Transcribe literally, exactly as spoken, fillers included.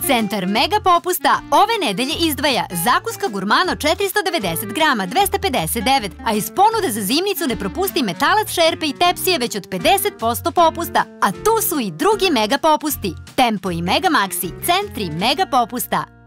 Centar mega popusta ove nedelje izdvaja zakuska Gurmano četiristo devedeset grama, dvesta pedeset devet, a iz ponude za zimnicu ne propusti metalac, šerpe i tepsije već od pedeset posto popusta. A tu su i drugi mega popusti. Tempo i Mega Maxi, centri mega popusta.